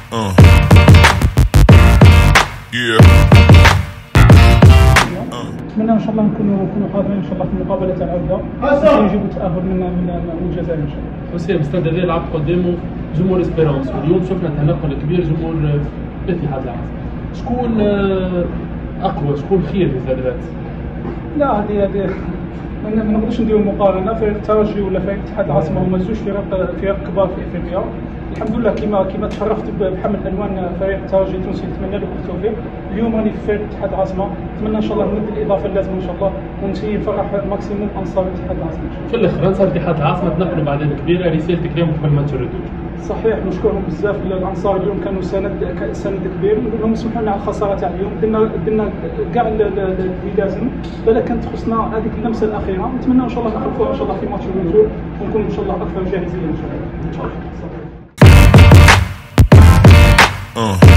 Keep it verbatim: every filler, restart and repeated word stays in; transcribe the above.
Uh. Yeah. نتمنى ان شاء الله نكونوا نكونوا حاضرين ان شاء الله في المقابله تاع العوده باش نجيبوا التاهل من من من الجزائر ان شاء الله. وسيم استاد هذا لعب قدامه جمهور اسبيرونس، واليوم شفنا تنقل كبير جمهور الاتحاد العاصمه. شكون اقوى شكون خير في هذا الوقت؟ لا هذه هذه ما نقدرش نديروا مقارنه. فريق الترجي ولا فريق الاتحاد العاصمه هما زوج فرق فرق كبار في افريقيا. الحمد لله كما كما تشرفت بحمل الوان فريق الترجي التونسي، نتمنى له كل التوفيق. اليوم راني في فريق الاتحاد العاصمه، نتمنى ان شاء الله ندير الاضافه اللازمه ان شاء الله ونسي نفرح ماكسيموم انصار الاتحاد العاصمه. في الاخر انصار الاتحاد العاصمه تنقلوا بعدين كبيره، رسالتك اليوم قبل ما تجردوا. صحيح نشكرهم بزاف الانصار، اليوم كانوا سند سند كبير، نقول لهم سمحوا لنا على الخساره تاع اليوم، درنا درنا كاع اللي لازم، بلا كانت تخصنا هذيك اللمسه الاخيره. نتمنى ان شاء الله نخلفوها ان شاء الله في ماتش الرجوع ونكون ان شاء الله اكثر جاهزيه ان شاء الله. ان شاء الله. Uh.